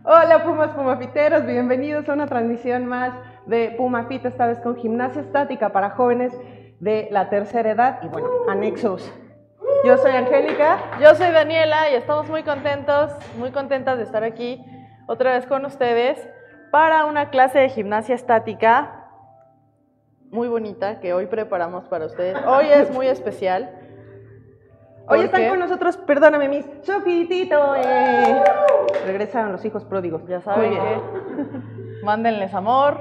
Hola Pumas Pumafiteros, bienvenidos a una transmisión más de Pumafit, esta vez con gimnasia estática para jóvenes de la tercera edad y bueno, anexos. Yo soy Angélica. Yo soy Daniela y estamos muy contentas de estar aquí otra vez con ustedes para una clase de gimnasia estática muy bonita que hoy preparamos para ustedes. Hoy es muy especial. Hoy están con nosotros, perdóname, mis Sofitito. Regresaron los hijos pródigos. Ya saben que mándenles amor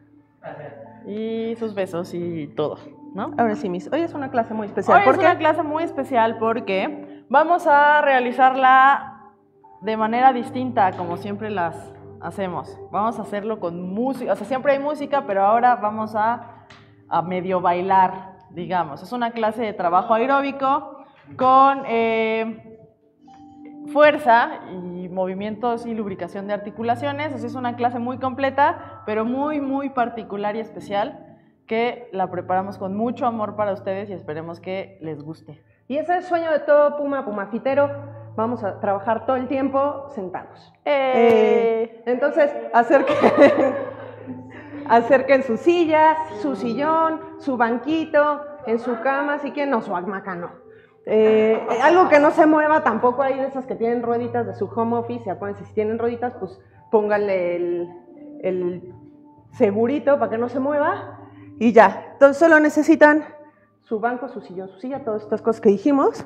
y sus besos y todo, ¿no? Ahora sí, mis. Hoy es una clase muy especial. Hoy es una clase muy especial porque vamos a realizarla de manera distinta, como siempre las hacemos. Vamos a hacerlo con música, o sea, siempre hay música, pero ahora vamos a medio bailar, digamos. Es una clase de trabajo aeróbico con fuerza y movimientos y lubricación de articulaciones. Así es una clase muy completa, pero muy particular y especial, que la preparamos con mucho amor para ustedes y esperemos que les guste. Y ese es el sueño de todo pumafitero. Vamos a trabajar todo el tiempo sentados. Entonces, acerquen su silla, su sillón, su banquito, en su cama, si quieren, no, su hamaca no. Algo que no se mueva, tampoco hay de esas que tienen rueditas de su home office. Acuérdense, si tienen rueditas, pues pónganle el segurito para que no se mueva y ya. Entonces solo necesitan su banco, su sillón, su silla, todas estas cosas que dijimos.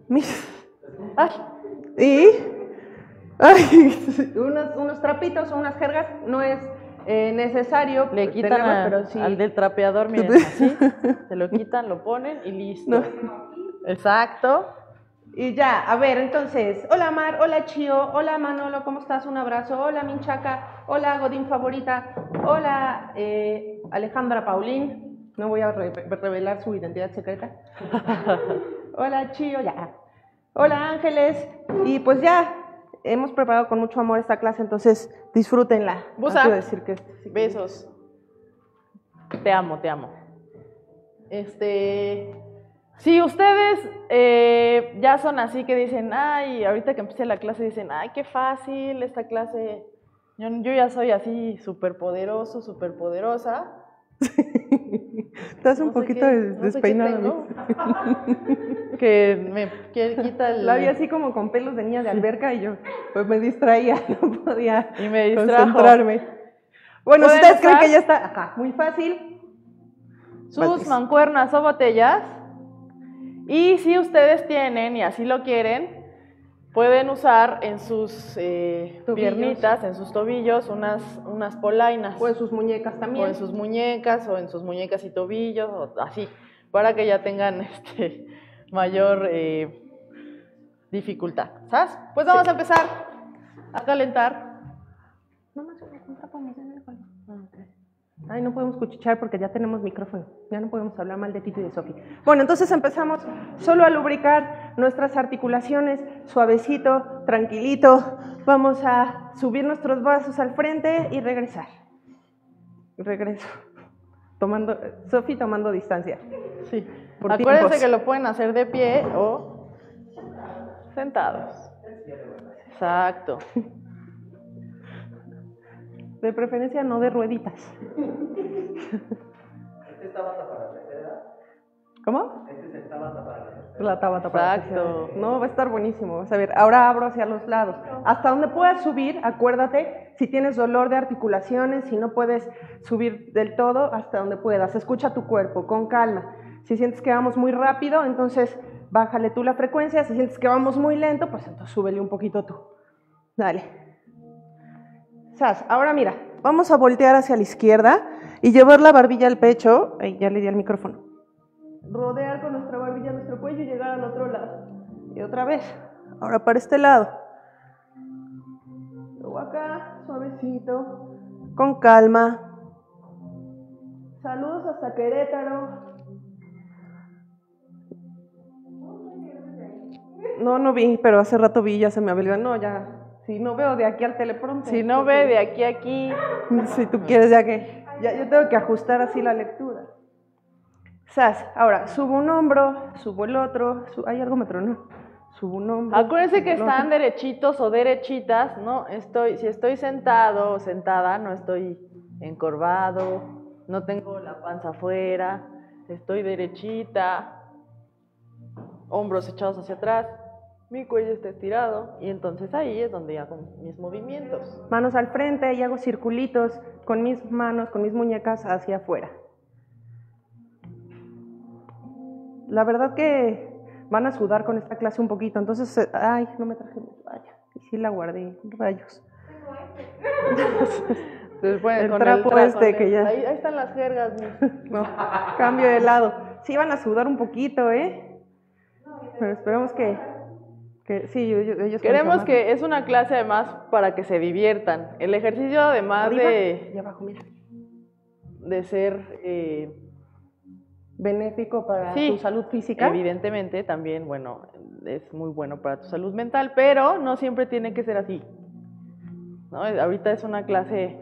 Unos trapitos o unas jergas, no es necesario. Le quitan pero sí. Al del trapeador, miren, así, se lo quitan, lo ponen y listo. No. Exacto. Y ya, a ver, entonces, hola Mar, hola Chío, hola Manolo, ¿cómo estás? Un abrazo, hola Minchaca, hola Godín favorita, hola Alejandra Paulín, no voy a revelar su identidad secreta. Hola Chío, ya. Hola Ángeles, y pues ya, hemos preparado con mucho amor esta clase, entonces disfrútenla. Busa, no decir que besos. Te amo. Si ustedes ya son así que dicen, ay, ahorita que empiece la clase dicen, ay, qué fácil esta clase, yo ya soy así súper poderoso, súper poderosa. Estás un poquito despeinado. No que me quita el... La vi así como con pelos de niña de alberca y yo pues me distraía, no podía concentrarme. Bueno, si ustedes creen que ya está muy fácil. Sus mancuernas o botellas. Y si ustedes tienen, y así lo quieren, pueden usar en sus piernitas, en sus tobillos, unas polainas. O en sus muñecas también. O en sus muñecas, y tobillos, o así, para que ya tengan mayor dificultad, ¿sabes? Pues vamos a empezar a calentar. Ay, no podemos cuchichear porque ya tenemos micrófono. Ya no podemos hablar mal de Tito y de Sofi. Bueno, entonces empezamos solo a lubricar nuestras articulaciones, suavecito, tranquilito. Vamos a subir nuestros brazos al frente y regresar. Regreso. Sofi tomando distancia. Sí. Acuérdense que lo pueden hacer de pie o sentados. Exacto. De preferencia no de rueditas. ¿Este es Tabata para la tercera? ¿Cómo? Este es el Tabata para la tercera. La Tabata para la tercera. No, va a estar buenísimo. Vas a ver, ahora abro hacia los lados. Hasta donde puedas subir, acuérdate, si tienes dolor de articulaciones, si no puedes subir del todo, hasta donde puedas. Escucha tu cuerpo, con calma. Si sientes que vamos muy rápido, entonces bájale tú la frecuencia. Si sientes que vamos muy lento, pues entonces súbele un poquito tú. Dale. Ahora mira, vamos a voltear hacia la izquierda y llevar la barbilla al pecho. Ay, ya le di al micrófono. Rodear con nuestra barbilla nuestro cuello y llegar al otro lado. Y otra vez. Ahora para este lado. Luego acá, suavecito, con calma. Saludos hasta Querétaro. No vi, pero hace rato vi, ya se me olvidó. No, ya. Si no veo de aquí al teleprompter. Si no ve de aquí a aquí. Si tú quieres, ya que. Yo tengo que ajustar así la lectura. Ahora, subo un hombro, subo el otro. Ay, algo me tronó. subo un hombro. Acuérdense que subo el están otro. derechitos o derechitas, ¿no? Si estoy sentado o sentada, no estoy encorvado, no tengo la panza afuera, estoy derechita, hombros echados hacia atrás, mi cuello está estirado y entonces ahí es donde hago mis movimientos. Manos al frente y hago circulitos con mis manos, con mis muñecas hacia afuera. La verdad que van a sudar con esta clase un poquito, entonces, ay, no me traje mi toalla. Y sí la guardé, rayos. Entonces, bueno, El con trapo este que ya... Ahí están las jergas. No, cambio de lado. Sí van a sudar un poquito, ¿eh? Pero esperemos que sí, ellos... Queremos que es una clase además para que se diviertan. El ejercicio además Arriba y abajo, mira. de ser... benéfico para sí, tu salud física. Evidentemente también, bueno, es muy bueno para tu salud mental, pero no siempre tiene que ser así, ¿no? Ahorita es una clase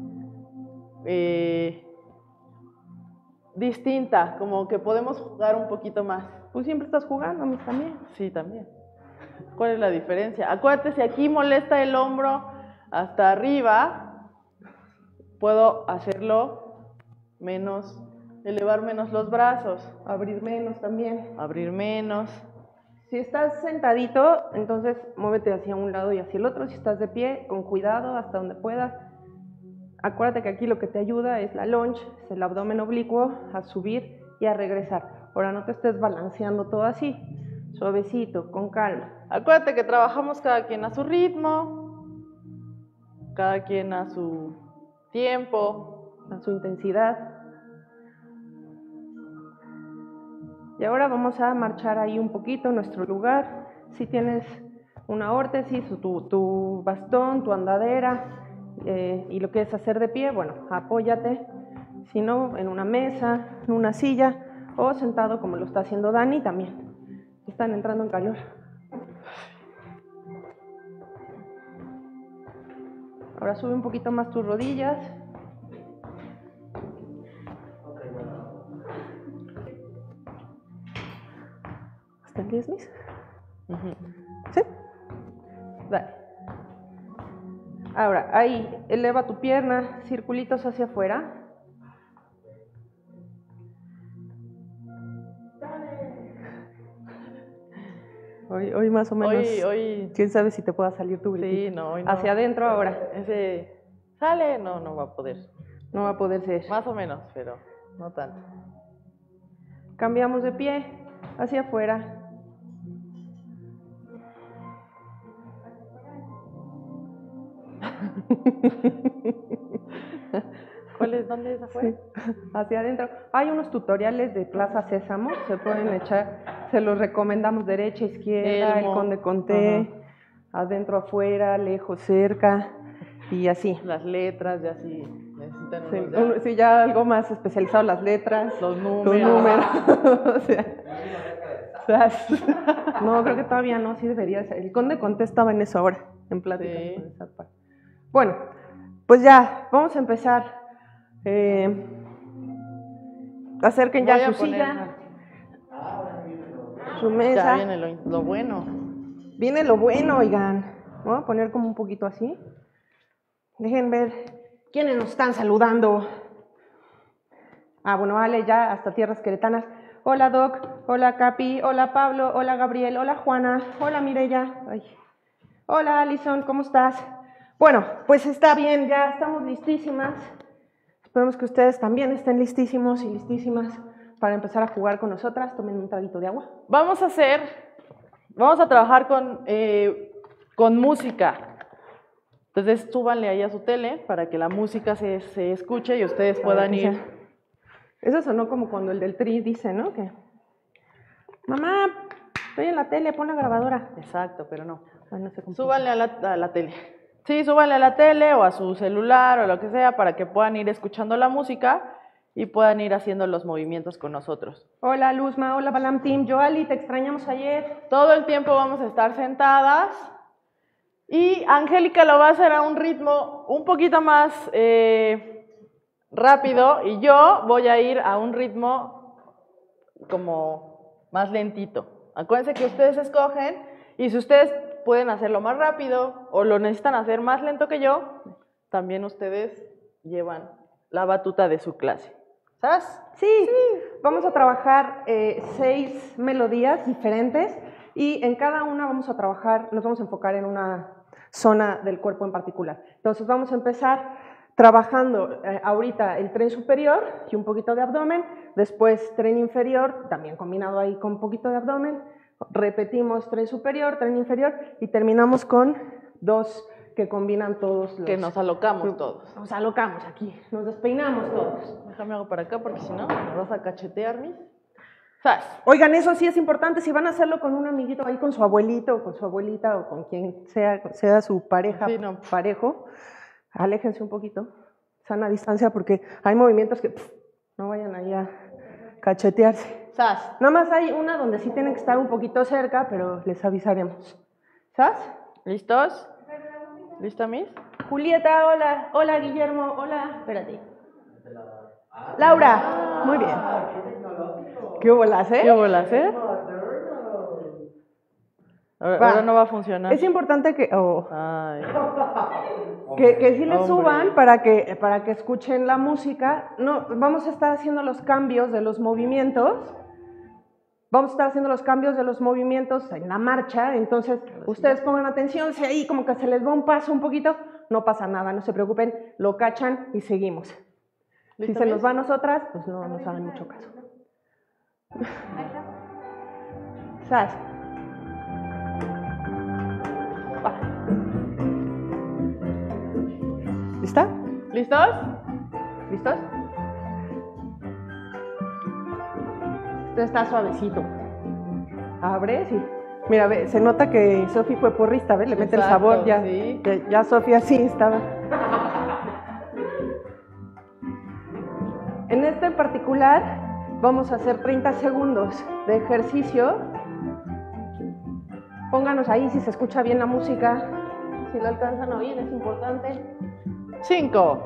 distinta, como que podemos jugar un poquito más. Tú siempre estás jugando, a mí también. Sí, también. ¿Cuál es la diferencia? Acuérdate, si aquí molesta el hombro hasta arriba, puedo hacerlo menos, elevar menos los brazos. Abrir menos también. Abrir menos. Si estás sentadito, entonces muévete hacia un lado y hacia el otro. Si estás de pie, con cuidado, hasta donde puedas. Acuérdate que aquí lo que te ayuda es la lunge, es el abdomen oblicuo, a subir y a regresar. Ahora no te estés balanceando todo así, suavecito, con calma. Acuérdate que trabajamos cada quien a su ritmo, cada quien a su tiempo, A su intensidad. Y ahora vamos a marchar ahí un poquito en nuestro lugar. Si tienes una órtesis, tu bastón, tu andadera, y lo quieres hacer de pie, bueno, apóyate. Si no, en una mesa, en una silla o sentado como lo está haciendo Dani también. Están entrando en calor. Ahora sube un poquito más tus rodillas. ¿Hasta el 10 mis? ¿Sí? Dale. Ahora, ahí, eleva tu pierna, circulitos hacia afuera. Hoy más o menos. Hoy, ¿Quién sabe si te pueda salir tu sí, no, hoy no. Hacia adentro ahora. Ese sale, no va a poder. No va a poder ser. Más o menos, pero no tanto. Cambiamos de pie, hacia afuera. ¿Dónde es afuera? Sí, hacia adentro. Hay unos tutoriales de Plaza Sésamo, se pueden echar, se los recomendamos derecha, izquierda, el Conde Conté, adentro, afuera, lejos, cerca y así. Las letras ya sí necesitan Sí, sí, ya algo más especializado, las letras, los números. O sea, no, creo que todavía no, sí debería ser. El Conde Conté estaba en eso ahora, en plática. Sí. Con esa parte. Bueno, pues ya, vamos a empezar. Acerquen ya su silla, su mesa. Ya viene lo bueno. Viene lo bueno, oigan. Voy a poner como un poquito así. Dejen ver quiénes nos están saludando. Bueno, Ale, ya hasta tierras queretanas. Hola, Doc. Hola, Capi. Hola, Pablo. Hola, Gabriel. Hola, Juana. Hola, Mireya. Ay. Hola, Alison. ¿Cómo estás? Bueno, pues está bien, ya estamos listísimas. Esperemos que ustedes también estén listísimos y listísimas para empezar a jugar con nosotras. Tomen un traguito de agua. Vamos a trabajar con música. Entonces súbanle ahí a su tele para que la música se escuche y ustedes puedan ir. Eso sonó como cuando el del Tri dice, ¿no? Que mamá, estoy en la tele, pon la grabadora. Exacto, pero no. Ay, no sé cómo. Súbanle a la tele. Sí, súbanle a la tele o a su celular o lo que sea para que puedan ir escuchando la música y puedan ir haciendo los movimientos con nosotros. Hola, Luzma. Hola, Balam Team. Joali, te extrañamos ayer. Todo el tiempo vamos a estar sentadas y Angélica lo va a hacer a un ritmo un poquito más rápido y yo voy a ir a un ritmo como más lentito. Acuérdense que ustedes escogen Y si ustedes pueden hacerlo más rápido o lo necesitan hacer más lento que yo, también ustedes llevan la batuta de su clase. ¿Sabes? Sí, vamos a trabajar 6 melodías diferentes y en cada una vamos a trabajar, nos vamos a enfocar en una zona del cuerpo en particular. Entonces vamos a empezar trabajando ahorita el tren superior y un poquito de abdomen, después tren inferior, también combinado ahí con un poquito de abdomen, repetimos tren superior, tren inferior y terminamos con 2 que combinan todos los... Que nos alocamos todos. Nos alocamos aquí, nos despeinamos todos. Déjame hago para acá porque si no me vas a cachetear, mis. ¿Sabes? Oigan, eso sí es importante, si van a hacerlo con un amiguito ahí, con su abuelito o con su abuelita o con quien sea su pareja, Sí, no. parejo, aléjense un poquito, sana distancia, porque hay movimientos que no vayan ahí a cachetearse. ¿Sabes? Nada más hay una donde sí tienen que estar un poquito cerca, pero les avisaremos. ¿Sabes? ¿Listos? ¿Lista, mis? Julieta, hola. Hola, Guillermo, hola. Espérate. Laura, muy bien. ¿Qué bolas, ¿Qué bolas, eh? Ahora no va a funcionar. Es importante que... Ay. Que sí le Hombre. suban para que escuchen la música. No, vamos a estar haciendo los cambios de los movimientos. Vamos a estar haciendo los cambios de los movimientos en la marcha. Entonces, ustedes pongan atención. Si ahí como que se les va un paso un poquito, no pasa nada, no se preocupen. Lo cachan y seguimos. Si se nos va a nosotras, pues no nos hagan mucho caso. ¿Sabes? ¿Lista? ¿Listos? ¿Listos? Esto está suavecito. Abres y... Mira, ve, se nota que Sofi fue porrista, ¿ves? Le mete el Exacto, sabor ya. sí. Ya Sofía sí estaba. En este en particular vamos a hacer 30 segundos de ejercicio. Pónganos ahí si se escucha bien la música. Si lo alcanzan a oír, es importante. 5.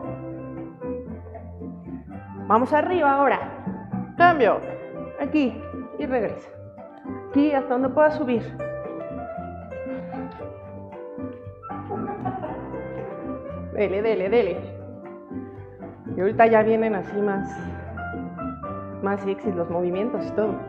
Vamos arriba ahora. Cambio. Aquí y regresa. Aquí hasta donde pueda subir. Dele, dele, dele. Y ahorita ya vienen así más sexy los movimientos y todo.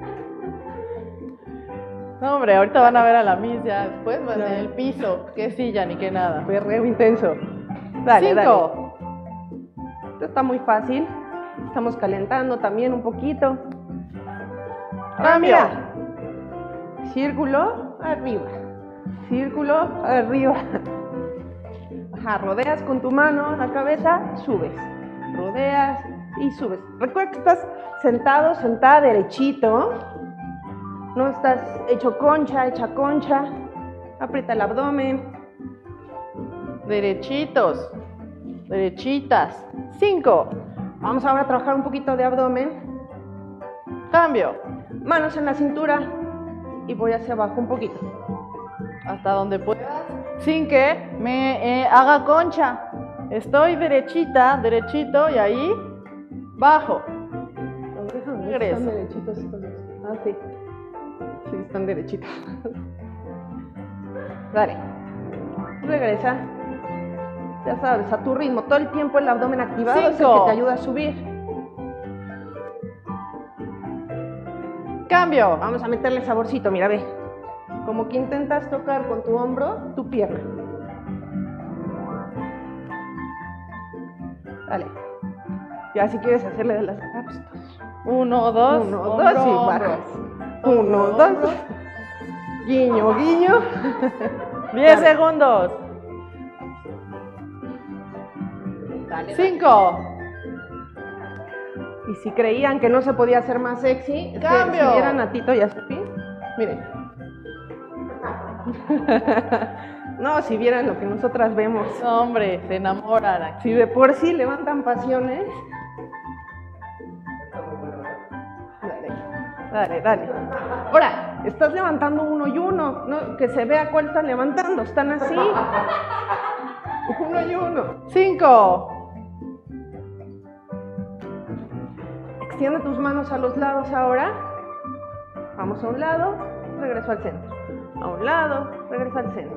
No, hombre, ahorita van a ver a la Miss ya después, van Ya. en el piso. Qué silla ni qué nada. Perreo intenso. Dale, 5. dale. Esto está muy fácil. Estamos calentando también un poquito. Ahora Cambio. mira. Círculo, arriba. Círculo, arriba. Ajá, rodeas con tu mano la cabeza, subes. Rodeas y subes. Recuerda que estás sentado, sentada derechito. No estás hecho concha, hecha concha. Aprieta el abdomen. Derechitos. Derechitas. 5. Vamos ahora a trabajar un poquito de abdomen. Cambio. Manos en la cintura y voy hacia abajo un poquito. Hasta donde puedas. Sin que me haga concha. Estoy derechita, derechito y ahí bajo. Regreso. Están derechitos estos dos. Ah, sí. Sí, están derechitos. Dale. Regresa. Ya sabes, a tu ritmo. Todo el tiempo el abdomen activado es el que 5. te ayuda a subir. Cambio. Vamos a meterle saborcito, mira, ve. Como que intentas tocar con tu hombro tu pierna. Dale. Ya si quieres hacerle de las... 1, 2. 1, 2 y bajas. 1, 2. Guiño, guiño. 10 segundos. Dale, 5. Y si creían que no se podía hacer más sexy, es que ¡Cambio! si vieran a Tito y a Sofi, miren. No, si vieran lo que nosotras vemos. No, hombre, se enamoran aquí. Si de por sí levantan pasiones. Dale, dale, dale. Ahora, estás levantando uno y uno, ¿no? Que se vea cuál están levantando. Están así. Uno y uno. 5. Extiende tus manos a los lados ahora. Vamos a un lado, regreso al centro. a un lado, regresa al centro.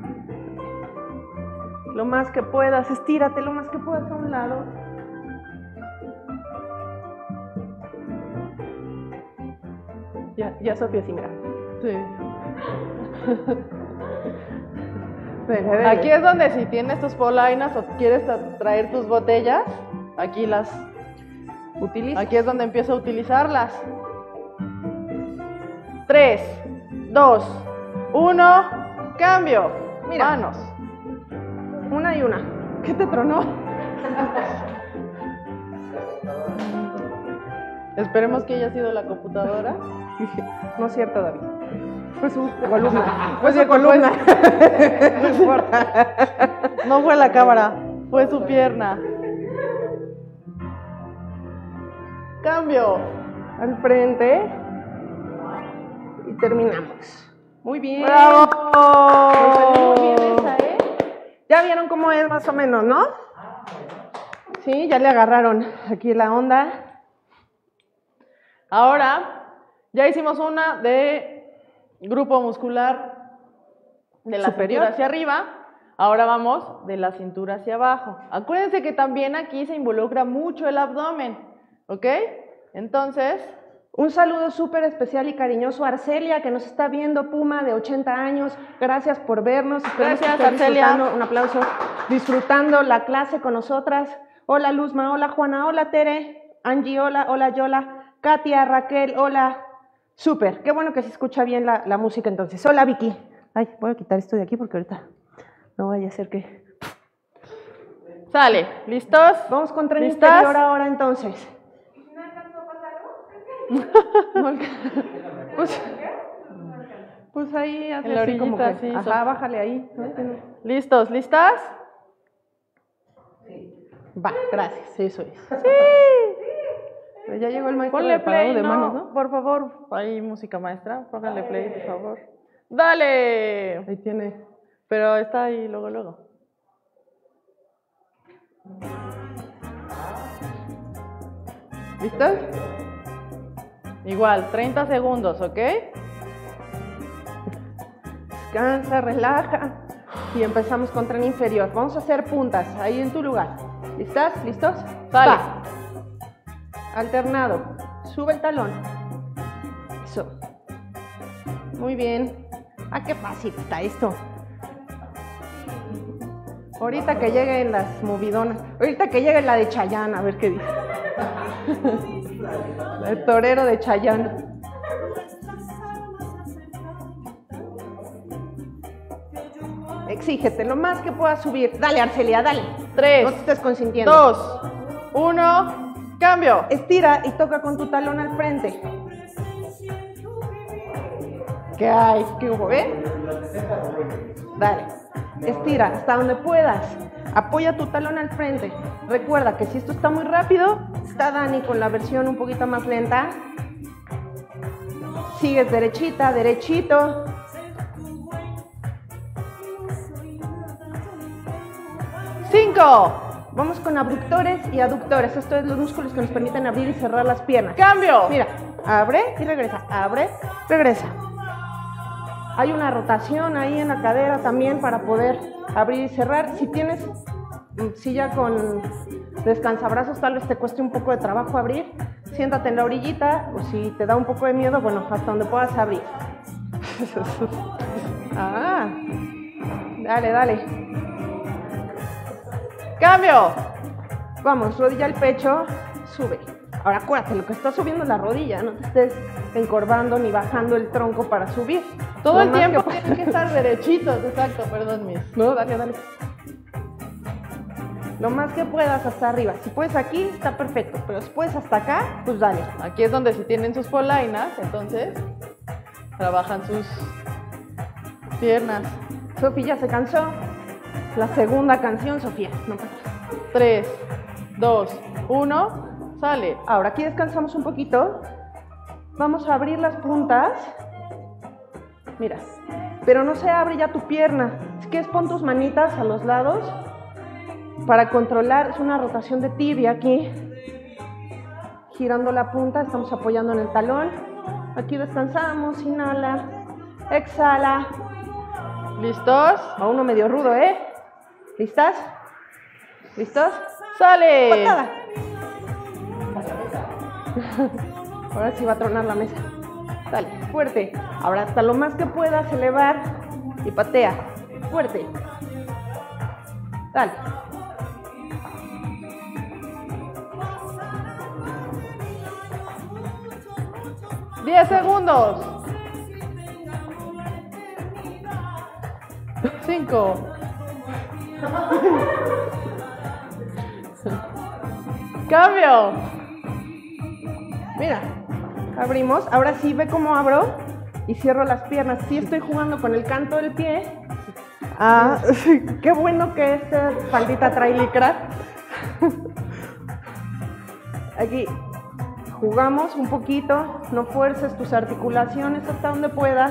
Lo más que puedas, estírate lo más que puedas a un lado. Ya Sofía, sí, mira. Sí. Ven. Aquí es donde si tienes tus polainas o quieres traer tus botellas, aquí las Utiliza. aquí es donde empiezo a utilizarlas. 3, 2, 1, cambio. Mira. Manos. Una y una. ¿Qué te tronó? Esperemos que haya sido la computadora. No es cierto, David. Fue su columna. Fue Fue su cierto, columna. No importa. No fue la cámara, fue su pierna. Cambio. Al frente. Y terminamos. Muy bien. ¡Bravo! Nos salió muy bien esa, ¿eh? Ya vieron cómo es más o menos, ¿no? Sí, ya le agarraron aquí la onda. Ahora, ya hicimos una de grupo muscular de la Superior. cintura hacia arriba. Ahora vamos de la cintura hacia abajo. Acuérdense que también aquí se involucra mucho el abdomen, ¿ok? Entonces, Un saludo súper especial y cariñoso a Arcelia, que nos está viendo, Puma, de 80 años. Gracias por vernos. Esperemos Gracias, que esté Arcelia. disfrutando, un aplauso, disfrutando la clase con nosotras. Hola, Luzma. Hola, Juana. Hola, Tere. Angie, hola. Hola, Yola. Katia, Raquel, hola. Súper. Qué bueno que se escucha bien la música entonces. Hola, Vicky. Ay, voy a quitar esto de aquí porque ahorita no vaya a ser que... sale. ¿Listos? Vamos con tren ¿Listas? inferior ahora entonces. No pues ahí hazle En la así como orillita, que, sí, ajá, Sof. bájale ahí. ¿Listos? ¿Listas? Va, gracias, eso es. Ya llegó el maestro Ponle de parado play, de no, manos, ¿no? por favor. Ahí, música maestra. Póngale play, por favor. ¡Dale! Ahí tiene. Pero está ahí luego. ¿Listos? Igual, 30 segundos, ¿ok? Descansa, relaja. Y empezamos con tren inferior. Vamos a hacer puntas ahí en tu lugar. ¿Listas? ¿Listos? Sale. Va. Alternado. Sube el talón. Eso. Muy bien. Ah, qué fácil está esto. Ahorita que lleguen las movidonas. Ahorita que llegue la de Chayanne, a ver qué dice. El torero de Chayanne. Exígete lo más que puedas subir. Dale, Arcelia, dale. 3, No te estés consintiendo. 2, 1, cambio. Estira y toca con tu talón al frente. ¿Qué hay? ¿Qué hubo? Dale. Estira hasta donde puedas. Apoya tu talón al frente. Recuerda que si esto está muy rápido, está Dani con la versión un poquito más lenta. Sigues derechita, derechito. ¡5! Vamos con abductores y aductores. Esto es los músculos que nos permiten abrir y cerrar las piernas. ¡Cambio! Mira, abre y regresa, abre, regresa. Hay una rotación ahí en la cadera también para poder abrir y cerrar. Si tienes silla con descansabrazos, tal vez te cueste un poco de trabajo abrir. Siéntate en la orillita, o si te da un poco de miedo, bueno, hasta donde puedas abrir. Ah, dale, dale. ¡Cambio! Vamos, rodilla al pecho, sube. Ahora acuérdate, lo que está subiendo es la rodilla, no te estés encorvando ni bajando el tronco para subir. Todo Lo el más tiempo que- tienen que estar derechitos, exacto, perdón, Miss. No, dale, dale. Lo más que puedas hasta arriba. Si puedes aquí, está perfecto, pero si puedes hasta acá, pues dale. Aquí es donde si tienen sus polainas, entonces trabajan sus piernas. Sofía ya se cansó. La segunda canción, Sofía. No pasa. 3, 2, 1, sale. Ahora aquí descansamos un poquito. Vamos a abrir las puntas. Mira, pero no se abre ya tu pierna. Si quieres, pon tus manitas a los lados para controlar. Es una rotación de tibia aquí. Girando la punta, estamos apoyando en el talón. Aquí descansamos, inhala. Exhala. ¿Listos? A uno medio rudo, ¿eh? ¿Listas? ¿Listos? ¡Sale! Patada. Ahora sí va a tronar la mesa. Dale, fuerte. Ahora hasta lo más que puedas elevar y patea. Fuerte. Dale. ¡10 segundos! 5. ¡Cambio! Mira, abrimos. Ahora sí, ve cómo abro y cierro las piernas. Sí estoy jugando con el canto del pie. Ah, qué bueno que esta faldita trae licra. Aquí jugamos un poquito. No fuerces tus articulaciones hasta donde puedas.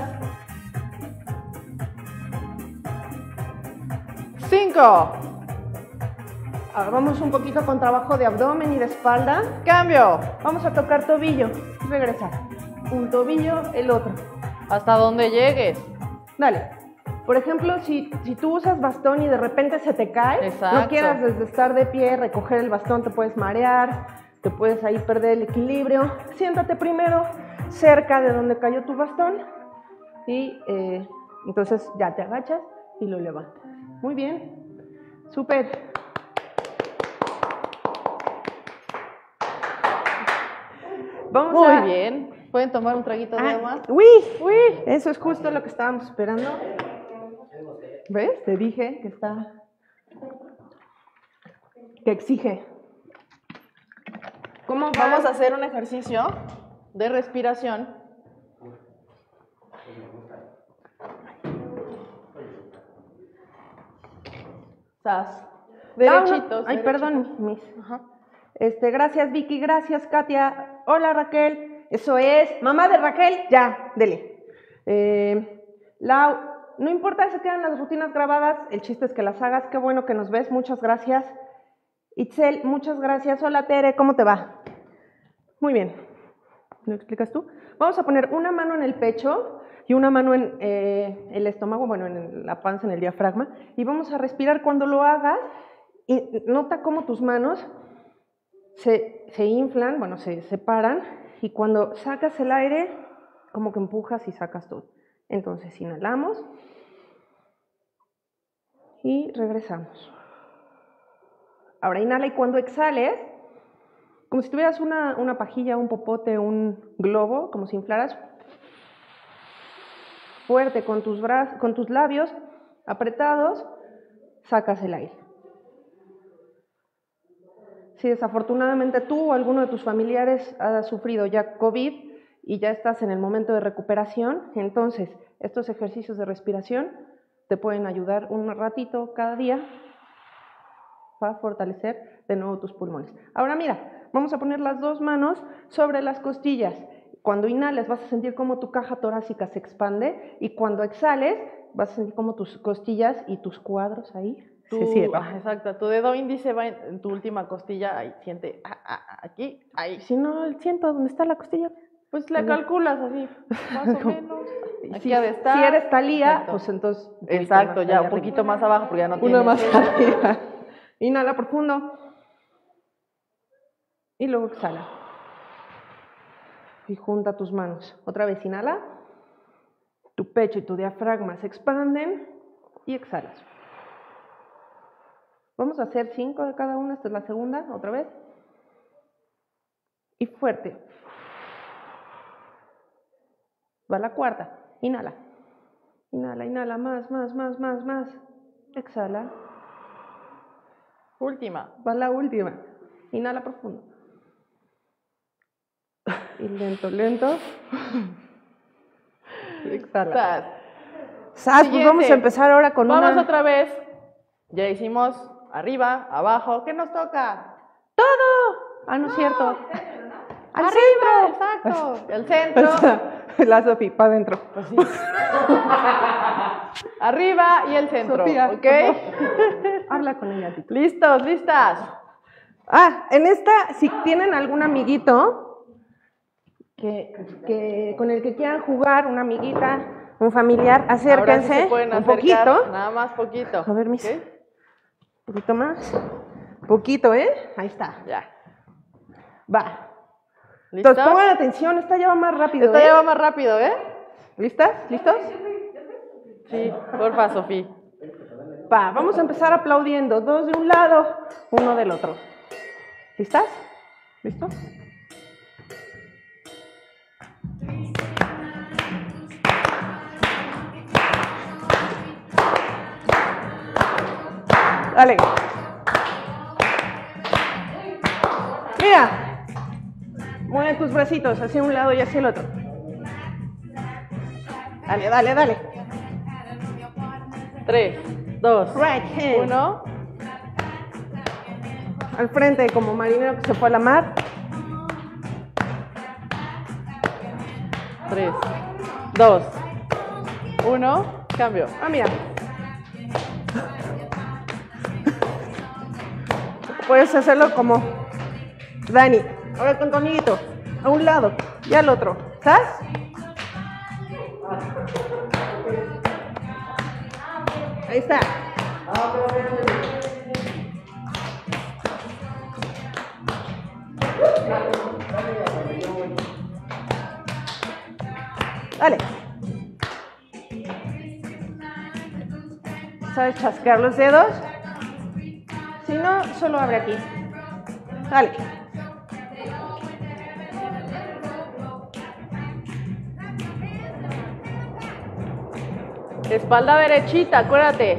5. Ahora vamos un poquito con trabajo de abdomen y de espalda. ¡Cambio! Vamos a tocar tobillo. Regresar. Un tobillo, el otro. Hasta donde llegues. Dale. Por ejemplo, si tú usas bastón y de repente se te cae, Exacto. no quieras desde estar de pie, recoger el bastón, te puedes marear, te puedes ahí perder el equilibrio. Siéntate primero cerca de donde cayó tu bastón y entonces ya te agachas y lo levantas. Muy bien. Súper. Vamos Muy bien. ¿Pueden tomar un traguito de agua? Uy, eso es justo lo que estábamos esperando. ¿Ves? Te dije que exige. ¿Cómo va? Vamos a hacer un ejercicio de respiración. Estás derechitos. Ay, derechitos. perdón, Miss. Ajá. Gracias, Vicky. Gracias, Katia. Hola, Raquel. Eso es. Mamá de Raquel. Ya, dele. Lau, no importa si se quedan las rutinas grabadas, el chiste es que las hagas. Qué bueno que nos ves. Muchas gracias. Itzel, muchas gracias. Hola, Tere. ¿Cómo te va? Muy bien. ¿Lo explicas tú? Vamos a poner una mano en el pecho y una mano en el estómago, bueno, en la panza, en el diafragma. Y vamos a respirar cuando lo hagas. Y nota cómo tus manos se inflan, bueno, se separan, y cuando sacas el aire, como que empujas y sacas todo. Entonces, inhalamos y regresamos. Ahora inhala y cuando exhales, como si tuvieras una pajilla, un popote, un globo, como si inflaras fuerte con tus labios apretados, sacas el aire. Si desafortunadamente tú o alguno de tus familiares ha sufrido ya COVID y ya estás en el momento de recuperación, entonces estos ejercicios de respiración te pueden ayudar un ratito cada día para fortalecer de nuevo tus pulmones. Ahora mira, vamos a poner las dos manos sobre las costillas. Cuando inhales vas a sentir cómo tu caja torácica se expande y cuando exhales vas a sentir cómo tus costillas y tus cuadros ahí se cierran. Exacto, tu dedo índice va en tu última costilla, ahí siente aquí, ahí. Si no siento dónde está la costilla, pues la calculas así, más o menos. Aquí ha de estar. Si eres Talía, Exacto. pues entonces. Exacto, ya un poquito más abajo porque ya no tiene. Una más arriba. Inhala profundo. Y luego exhala. Y junta tus manos. Otra vez inhala. Tu pecho y tu diafragma se expanden y exhalas. Vamos a hacer 5 de cada una. Esta es la segunda. Otra vez. Y fuerte. Va la cuarta. Inhala. Inhala, inhala. Más. Exhala. Última. Va la última. Inhala profundo. Y lento. Exhala. Pues vamos a empezar ahora con Vamos otra vez. Ya hicimos arriba, abajo. ¿Qué nos toca? ¡Todo! Ah, no es cierto. ¡Al Arriba, centro! exacto. El centro. La Sofi, para adentro. Pues sí. Arriba y el centro. Sofía, ¿ok? Habla con ella, Tito. Listos, listas. En esta, si tienen algún amiguito con el que quieran jugar, una amiguita, un familiar, acérquense Ahora sí se pueden un acercar, poquito. nada más poquito. A ver, mis. ¿Ok? Un poquito más. Poquito, ¿eh? Ahí está. Ya. Va. ¿Listos? Entonces pongan atención, esta ya va más rápido. Esta ¿eh? ya va más rápido, ¿eh? ¿Listas? ¿Listos? Sí, porfa, Sofía. Va, vamos a empezar aplaudiendo. 2 de un lado, 1 del otro. ¿Listas? ¿Listo? Dale. Mira. Mueve tus bracitos hacia un lado y hacia el otro. Dale, dale, dale. 3, 2, Right hand. 1. Al frente como marinero que se fue a la mar. 3, 2, 1. Cambio. Ah, mira. Puedes hacerlo como Dani. Ahora con tu amiguito. A un lado y al otro. ¿Sabes? Ahí está. Dale. ¿Sabes chasquear los dedos? Si no, solo abre aquí. Dale. Espalda derechita, acuérdate.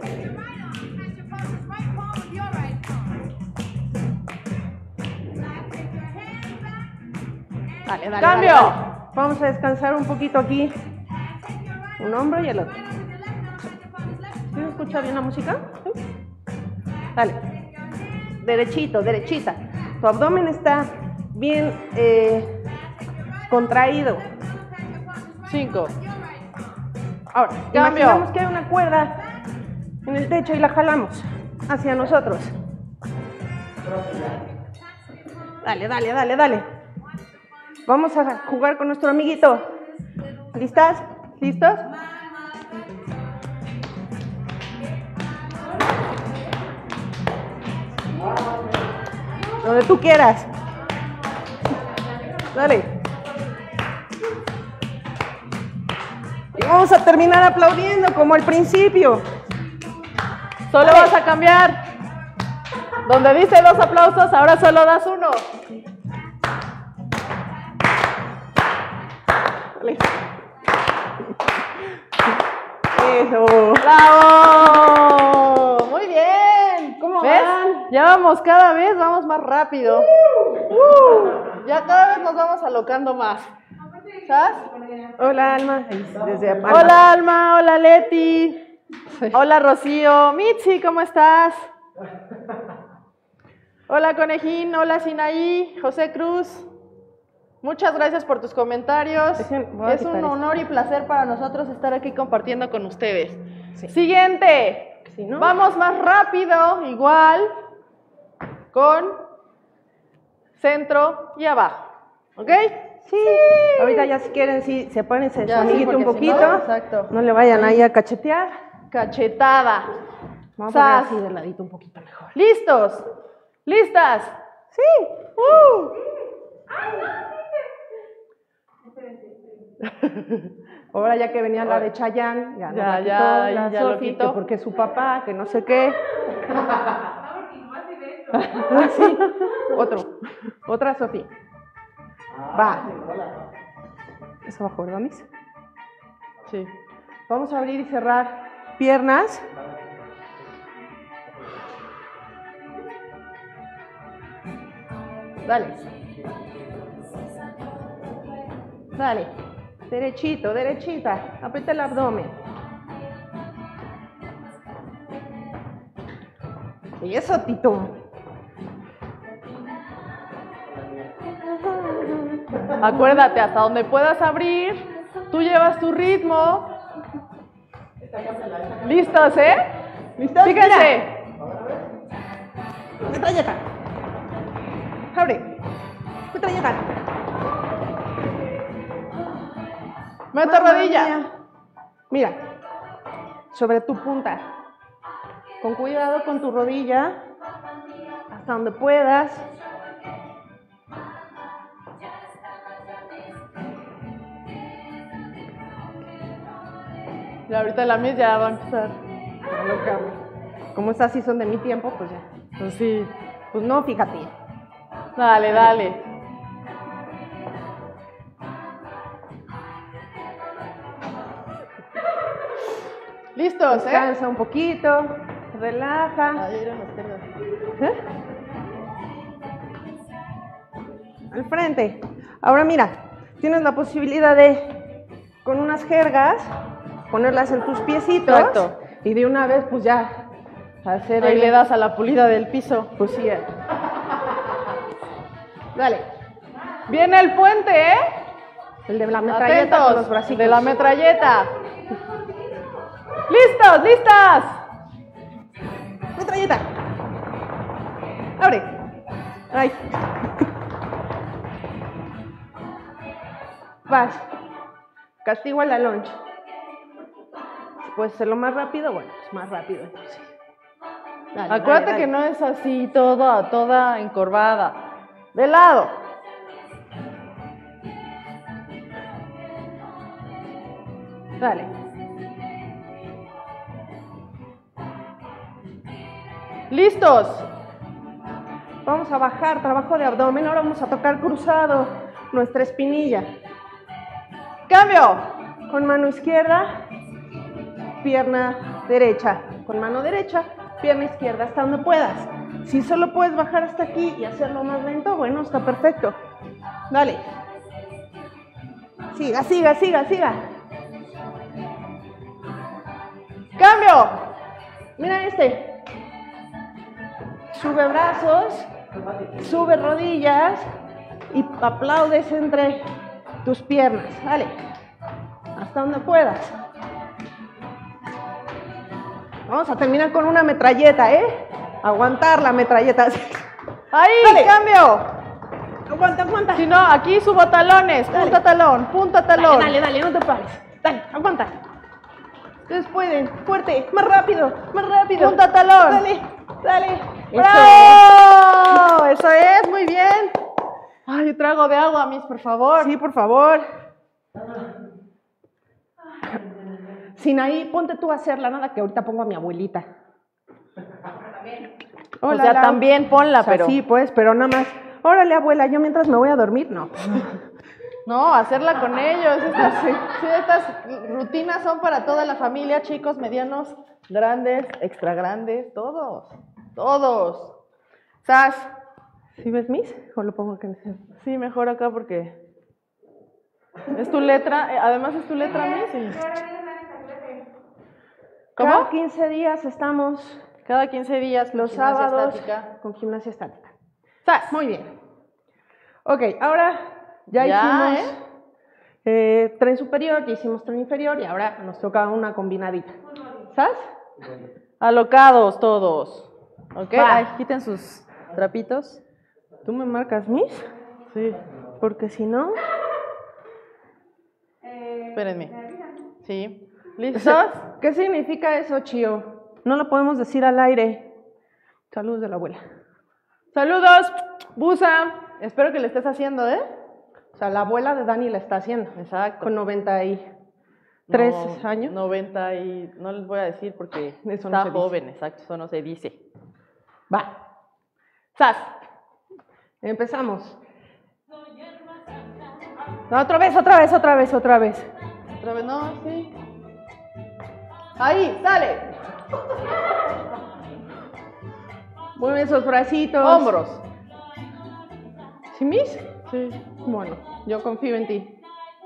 Dale, dale. ¡Cambio! Dale, dale. Vamos a descansar un poquito aquí. Un hombro y el otro. ¿Sí se escucha bien la música? ¿Sí? Dale. Derechito, derechita. Tu abdomen está bien contraído. 5. Ahora, Cambio. imaginamos que hay una cuerda en el techo y la jalamos hacia nosotros. Dale, dale, dale, dale. Vamos a jugar con nuestro amiguito. ¿Listas? ¿Listos? Donde tú quieras. Dale. Y vamos a terminar aplaudiendo como al principio. Solo vas a cambiar. Donde dice 2 aplausos, ahora solo das 1. Dale. Eso. ¡Bravo! Muy bien. ¿Cómo ¿Ves? van? Ya vamos, cada vez vamos más rápido. Ya cada vez nos vamos alocando más. ¿Sabes? Hola, Alma. Desde Alma. Hola, Alma. Hola, Leti. Hola, Rocío. Mitzi, ¿cómo estás? Hola, Conejín. Hola, Sinaí. José Cruz. Muchas gracias por tus comentarios. Voy a Es quitar un esto. honor y placer para nosotros estar aquí compartiendo con ustedes. Sí. Siguiente. Si no- Vamos más rápido, igual, con centro y abajo. ¿Ok? Sí. Ahorita ya si quieren, sí, se ponen su Ya, sí, amiguito un porque si no, poquito. exacto. No le vayan ahí a cachetear. Cachetada. Vamos a poner Sas. así de ladito un poquito mejor. ¿Listos? ¿Listas? Sí. Ahora ya que venía la de Chayanne, ya, Ya, nos la quitó ya, la ya lo Sofi, quitó. que porque es su papá, que no sé qué. Ah, sí. Otra Sofi. Va. Eso abajo, ¿verdad, Miss? Sí. Vamos a abrir y cerrar piernas. Dale. Dale. Derechito, derechita. Aprieta el abdomen. Y eso, Tito. Acuérdate, hasta donde puedas abrir, tú llevas tu ritmo. ¿Listos, eh? ¿Listos? Fíjense. Metralleta. Abre. Metralleta. Meto Mamma rodilla. mía. Mira, sobre tu punta. Con cuidado con tu rodilla, hasta donde puedas. Y ahorita la mía ya va a empezar. Como estas sí son de mi tiempo, pues ya. Pues sí. Pues no, fíjate. Dale, dale. Listos, Descansa un poquito, relaja. Ahí eran las piernas. ¿Eh? Al frente. Ahora mira, tienes la posibilidad de, con unas jergas, ponerlas en tus piecitos. Exacto. Y de una vez, pues ya, hacer Ahí le das a la pulida del piso. Pues sí. Dale. Viene el puente, ¿eh? El de la metralleta. Atentos, Con los bracitos. de la metralleta. ¡Listos, listas! Metralleta. Abre. Ay. Vas. Castigo a la loncha. Si puedes hacerlo más rápido, bueno, pues más rápido entonces. Dale, Acuérdate dale, que dale. no es así toda encorvada. De lado. Dale. ¡Listos! Vamos a bajar, trabajo de abdomen. Ahora vamos a tocar cruzado nuestra espinilla. ¡Cambio! Con mano izquierda, pierna derecha. Con mano derecha, pierna izquierda, hasta donde puedas. Si solo puedes bajar hasta aquí y hacerlo más lento, bueno, está perfecto. Dale. Siga, siga, siga, siga. ¡Cambio! Mira este. Sube brazos, sube rodillas y aplaudes entre tus piernas. Dale. Hasta donde puedas. Vamos a terminar con una metralleta, ¿eh? Aguantar la metralleta. ¡Ahí! Dale. ¡Cambio! Aguanta, aguanta. Si no, aquí subo talones. Dale. Punta talón, punta talón. Dale, dale, dale, no te pares. Dale, aguanta. Ustedes pueden. Fuerte, más rápido, más rápido. Punta talón. Dale, dale. ¡Bravo! Eso es, muy bien. Ay, un trago de agua, Miss, por favor. Sí, por favor. Sinaí, ponte tú a hacerla, nada que ahorita pongo a mi abuelita. O sea, Lau. también ponla, O sea, pero... sí, pues, pero nada más. Órale, abuela, yo mientras me voy a dormir, no. No, hacerla con ellos. Estas rutinas son para toda la familia, chicos, medianos, grandes, extra grandes, todos. Todos. ¿Sas? ¿Sí ves mis? ¿O lo pongo acá? Sí, mejor acá porque es tu letra, además es tu letra, Miss. Y... ¿Cómo? Cada 15 días estamos Cada 15 días con los gimnasia sábados estática. con gimnasia estática. ¡Sas! Muy bien. Ok, ahora ya Ya, hicimos tren superior, ya hicimos tren inferior y ahora nos toca una combinadita. ¿Sabes? Alocados todos. ¿Ok? Va. Ay, quiten sus trapitos. ¿Tú me marcas mis? Sí. Porque si no... Espérenme. Sí. ¿Listos? ¿Qué significa eso, Chío? No lo podemos decir al aire. Saludos de la abuela. Saludos, Busa. Espero que le estés haciendo, ¿eh? O sea, la abuela de Dani la está haciendo. Exacto. Con 93 No, años. 90 y... No les voy a decir porque Eso no está se dice. joven, exacto, eso no se dice. Va. ¡Sas! Empezamos. No, otra vez, otra vez, otra vez, otra vez. Otra vez, no, sí. Ahí, sale. Mueve esos bracitos. Hombros. ¿Sí, mis? Sí. Bueno, yo confío en ti.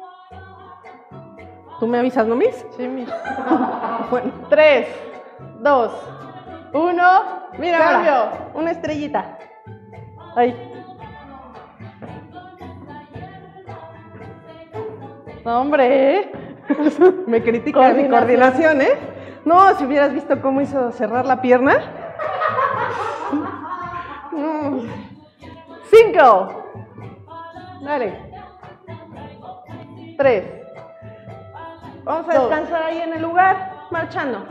¿Tú me avisas, no, mis? Sí, mis. Bueno. 3, 2, 1. Mira, Cambio. ahora, una estrellita. Ahí. No, hombre. Me critica mi coordinación, ¿eh? No, si hubieras visto cómo hizo cerrar la pierna. No. 5, Dale. 3, Vamos a descansar ahí en el lugar, marchando.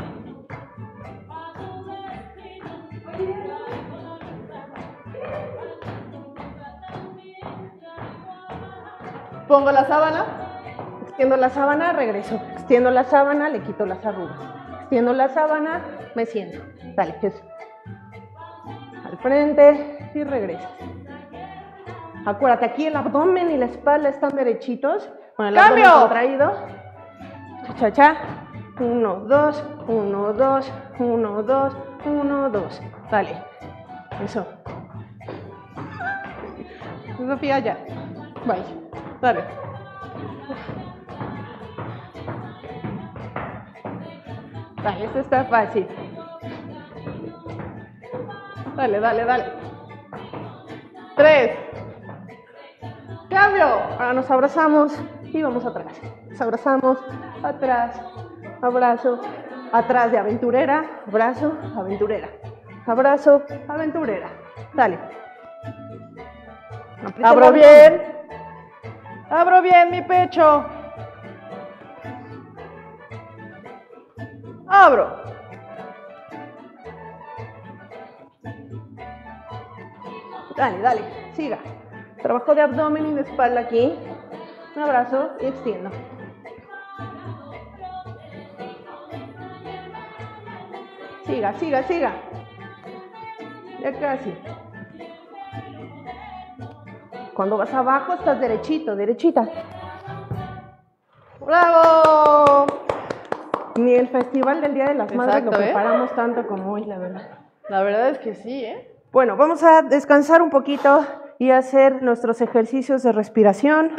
Pongo la sábana. Extiendo la sábana, regreso. Extiendo la sábana, le quito las arrugas. Extiendo la sábana, me siento. Dale, eso. Al frente y regresas. Acuérdate, aquí el abdomen y la espalda están derechitos. Con el abdomen contraído. Cha, cha. 1, 2, 1, 2, 1, 2, 1, 2. Dale. Eso. Sofía, ya. Bye. Dale. Dale, esto está fácil. Dale, dale, dale. 3. ¡Cambio! Ahora nos abrazamos y vamos atrás. Nos abrazamos, atrás, abrazo, atrás de aventurera, abrazo, aventurera. Abrazo, aventurera. Dale. Abro bien. Abro bien mi pecho. Abro. Dale, dale, siga. Trabajo de abdomen y de espalda aquí. Un abrazo y extiendo. Siga, siga, siga. Ya casi. Cuando vas abajo estás derechito, derechita. ¡Bravo! Ni el Festival del Día de las Madres lo Exacto, preparamos tanto como hoy, la verdad. La verdad es que sí, ¿eh? Bueno, vamos a descansar un poquito y hacer nuestros ejercicios de respiración.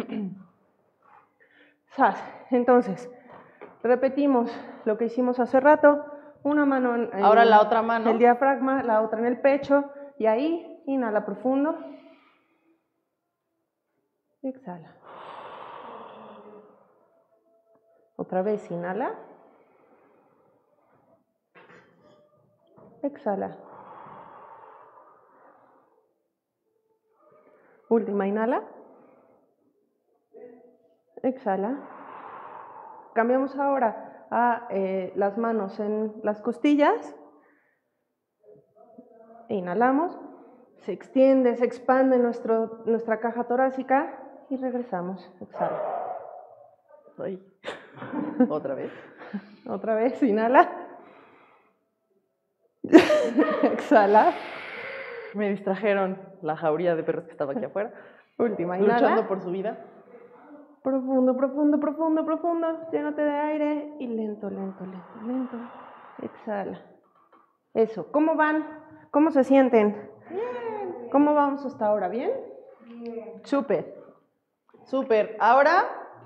Entonces, repetimos lo que hicimos hace rato. Una mano en ahora la otra mano. El diafragma, la otra en el pecho. Y ahí, inhala profundo. Exhala. Otra vez, inhala. Exhala. Última, inhala. Exhala. Cambiamos ahora a las manos en las costillas. Inhalamos. Se extiende, se expande nuestra caja torácica y regresamos. Exhala. Ay. Otra vez. Otra vez, inhala. Exhala. Me distrajeron la jauría de perros que estaba aquí afuera. Última, inhala. Luchando por su vida. Profundo, profundo, profundo, profundo. Llénate de aire y lento, lento, lento, lento. Exhala. Eso. ¿Cómo van? ¿Cómo se sienten? Bien. ¿Cómo vamos hasta ahora? ¿Bien? Bien. Súper. Súper. Ahora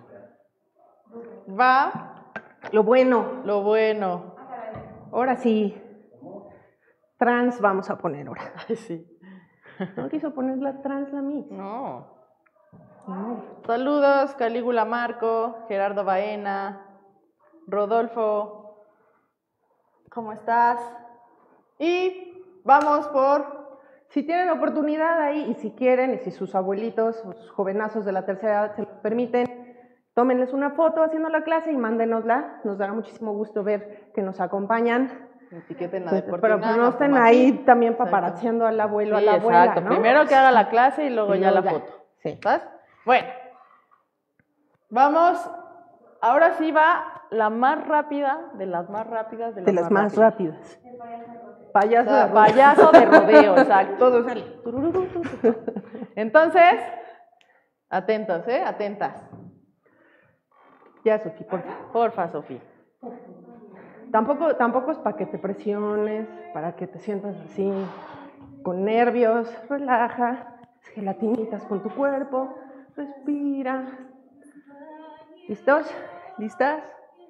va lo bueno. Lo bueno. Ahora sí. Trans vamos a poner ahora. Ay, sí. ¿No quiso poner la trans la mix? No. Saludos, Calígula Marco, Gerardo Baena, Rodolfo. ¿Cómo estás? Y vamos por... Si tienen oportunidad ahí, y si quieren, y si sus abuelitos o sus jovenazos de la tercera edad se lo permiten, tómenles una foto haciendo la clase y mándenosla. Nos dará muchísimo gusto ver que nos acompañan. Etiqueten a Pero no estén ahí también paparazziando al abuelo, sí, a la abuela, exacto. ¿no? Primero que haga la clase y luego ya la foto. Sí. ¿Estás? Bueno. Vamos. Ahora sí va la más rápida de las más rápidas de las más rápidas. Payaso de rodeo, exacto. Todo sale. Entonces, atentos, atentas. Ya, Sofía, porfa. Porfa, Sofía. Tampoco es para que te presiones, para que te sientas así, con nervios. Relaja, gelatinitas con tu cuerpo, respira. ¿Listos? ¿Listas?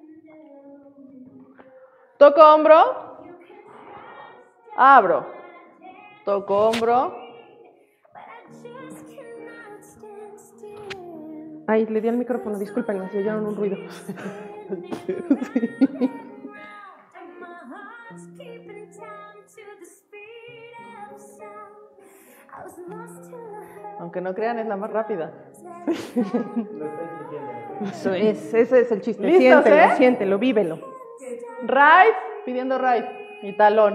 Toco hombro. Abro. Toco hombro. Ay, le di al micrófono, discúlpenme, si oyeron un ruido. Sí. Aunque no crean, es la más rápida. Eso es, ese es el chiste. ¿Listos, Siéntelo, siéntelo, vívelo. Ride, pidiendo ride. Y talón.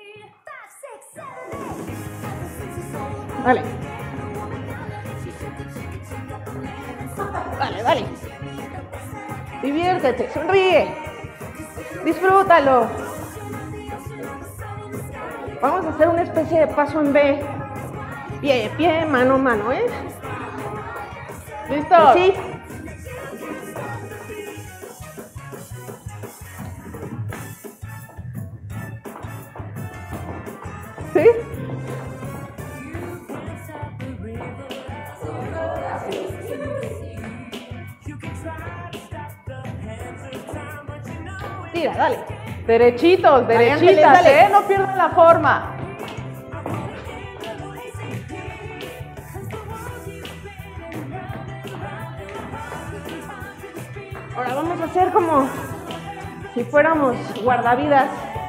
Dale. Dale, dale. Diviértete, sonríe. Disfrútalo. Vamos a hacer una especie de paso en B. Pie, pie, mano, mano, ¿eh? ¿Listo? Sí. ¿Sí? Tira, dale. Derechitos, Dale, derechitas, Ángeles, dale. no pierdan la forma. Ahora vamos a hacer como si fuéramos guardavidas.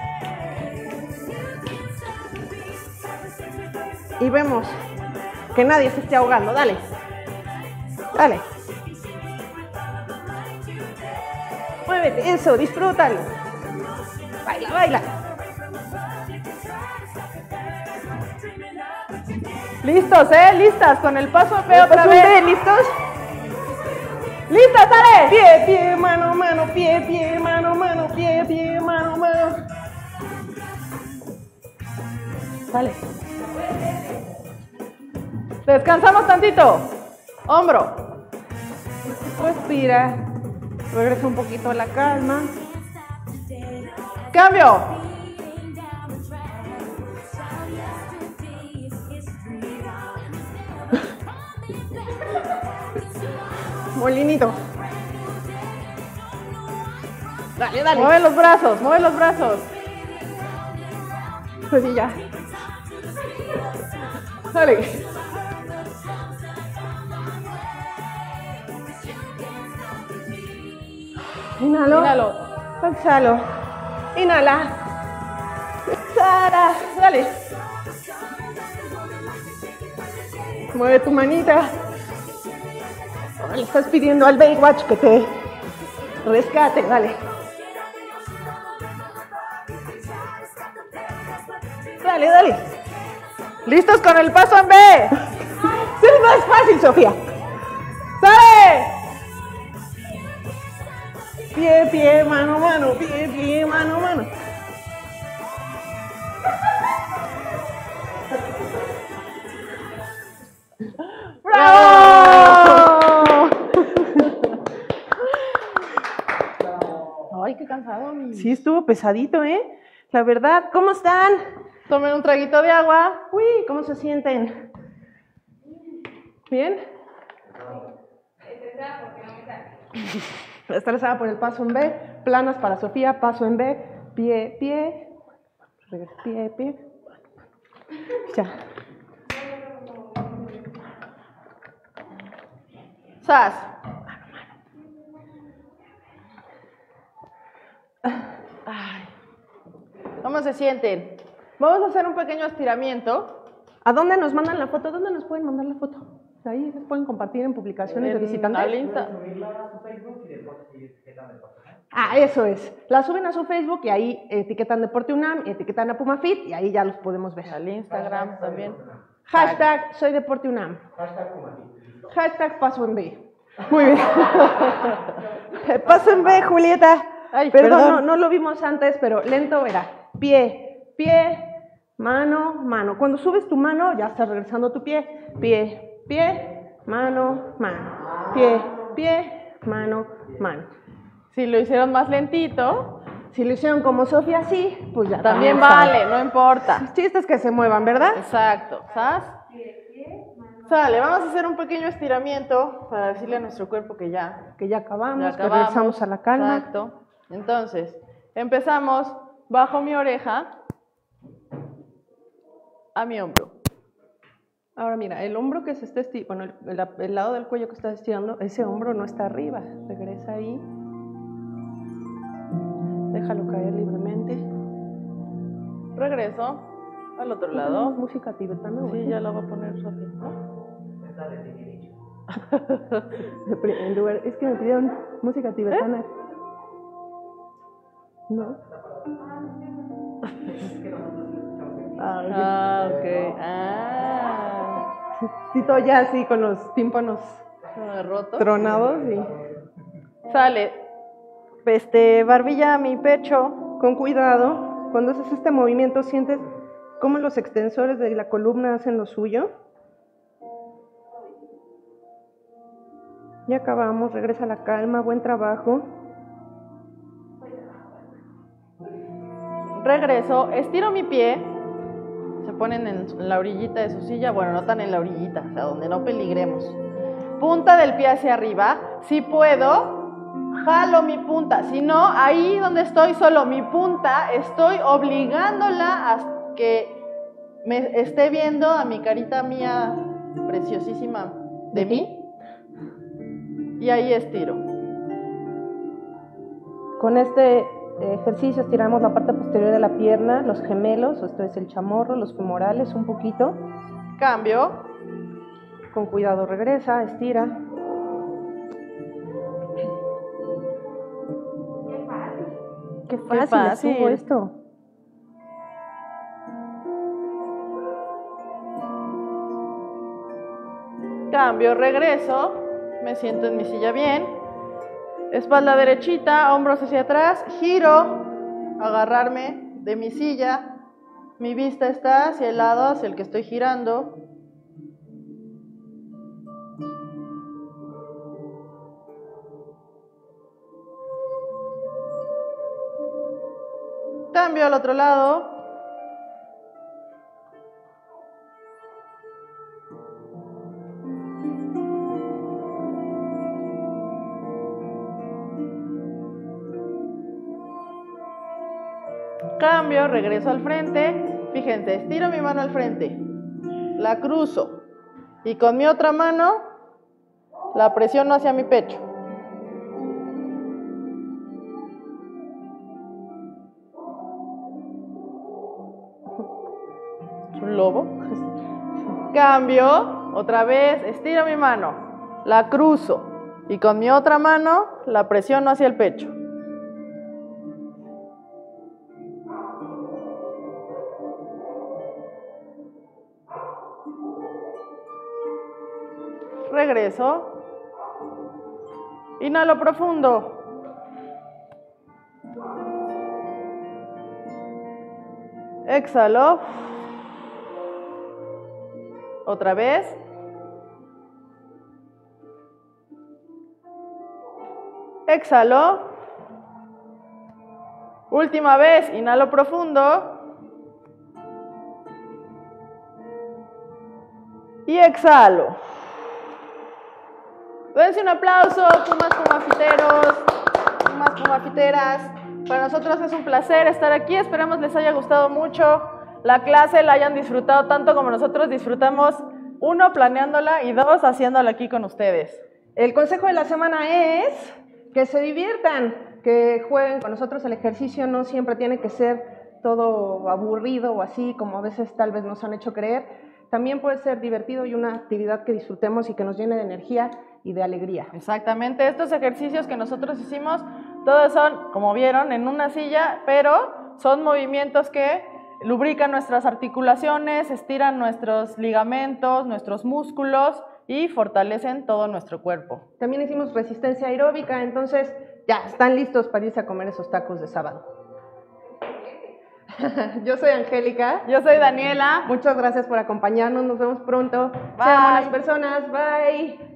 Y vemos que nadie se esté ahogando. Dale. Dale. Muévete, eso, disfrútalo. Baila, baila. Listos, listas, con el paso en B Pues otra un vez. B, ¿listos? ¡Listas, sale! Pie, pie, mano, mano, pie, pie, mano, mano, pie, pie, mano, mano. Dale. Descansamos tantito. Hombro. Respira. Regresa un poquito a la calma. Cambio. Molinito. Dale, dale. Mueve los brazos, mueve los brazos. Pues sí, ya. Dale. Inhalo. Inhalo. Exhalo. Inhala. Exhala. Dale. Mueve tu manita. Ahora le estás pidiendo al Baywatch que te rescate. Dale. Dale, dale. Listos con el paso en B. Es más fácil, Sofía. ¡Sale! Pie, pie, mano, mano. Pie, pie, mano, mano. ¡Bravo! Ay, qué cansado, mi. Sí, estuvo pesadito, ¿eh? La verdad, ¿cómo están? Tomen un traguito de agua. Uy, ¿cómo se sienten? ¿Bien? Estresada por el paso en B. Planas para Sofía, paso en B. Pie, pie. Regresa, pie, pie. Ya. ¡Sas! Ay. ¿Cómo se sienten? Vamos a hacer un pequeño estiramiento. ¿A dónde nos mandan la foto? ¿Dónde nos pueden mandar la foto? Ahí les pueden compartir en publicaciones de visitantes. Al Insta. Ah, eso es. La suben a su Facebook y ahí etiquetan Deporte UNAM, etiquetan a PumaFit y ahí ya los podemos ver. Al Instagram también. Hashtag soy Deporte UNAM. Hashtag paso en B. Muy bien. Paso en B, Julieta. Ay, perdón, perdón. no lo vimos antes, pero lento era. Pie, pie, mano, mano. Cuando subes tu mano, ya estás regresando tu pie. Pie, pie, mano, mano. Pie, pie, mano, mano. Si lo hicieron más lentito, Si lo hicieron como Sofía, sí, pues ya también está. vale, no importa. El chiste es que se muevan, ¿verdad? Exacto. ¿Sabes? Sale, vamos a hacer un pequeño estiramiento para decirle a nuestro cuerpo que ya Que ya acabamos, ya que regresamos a la calma. Exacto. Entonces, empezamos bajo mi oreja a mi hombro. Ahora mira, el hombro que se está estirando, bueno, el lado del cuello que está estirando, ese hombro no está arriba. Regresa ahí. Déjalo caer libremente. Regreso. Al otro lado. Música tibetana. Sí, ya la va a poner Sofi, ¿no? Está de Timbiriche. En lugar, es que me pidieron música tibetana. ¿No? Ah, ok. Ah. Tito ya así con los tímpanos Roto. tronados y Sale. Barbilla a mi pecho. con cuidado. Cuando haces este movimiento sientes cómo los extensores de la columna hacen lo suyo. Ya acabamos, regresa la calma, buen trabajo. Regreso, estiro mi pie. Se ponen en la orillita de su silla. Bueno, no tan en la orillita, o sea, donde no peligremos. Punta del pie hacia arriba. Si puedo, jalo mi punta. Si no, ahí donde estoy, solo mi punta, estoy obligándola a que me esté viendo a mi carita mía preciosísima de mí. Y ahí estiro. Con este ejercicio estiramos la parte posterior de la pierna, los gemelos, esto es el chamorro, los femorales un poquito. Cambio. Con cuidado regresa, estira. Qué fácil estuvo esto. Cambio, regreso. Me siento en mi silla bien. Espalda derechita, hombros hacia atrás. Giro. Agarrarme de mi silla. Mi vista está hacia el lado hacia el que estoy girando. Cambio al otro lado. Cambio, regreso al frente. Fíjense, estiro mi mano al frente. La cruzo. Y con mi otra mano la presiono hacia mi pecho. Un lobo. Cambio, otra vez, estiro mi mano, la cruzo y con mi otra mano la presiono hacia el pecho. Regreso. Inhalo profundo. Exhalo. Otra vez. Exhalo. Última vez, inhalo profundo. Y exhalo. Dense un aplauso, pumas pumafiteros, pumas pumafiteras. Para nosotros es un placer estar aquí. Esperamos les haya gustado mucho la clase, la hayan disfrutado tanto como nosotros disfrutamos, uno, planeándola y dos, haciéndola aquí con ustedes. El consejo de la semana es que se diviertan, que jueguen con nosotros. El ejercicio no siempre tiene que ser todo aburrido o así como a veces tal vez nos han hecho creer. También puede ser divertido y una actividad que disfrutemos y que nos llene de energía y de alegría. Exactamente, estos ejercicios que nosotros hicimos, todos son, como vieron, en una silla, pero son movimientos que lubrican nuestras articulaciones, estiran nuestros ligamentos, nuestros músculos y fortalecen todo nuestro cuerpo. También hicimos resistencia aeróbica, entonces ya están listos para irse a comer esos tacos de sábado. Yo soy Angélica. Yo soy Daniela. Muchas gracias por acompañarnos, nos vemos pronto. Bye. Sean buenas personas, bye.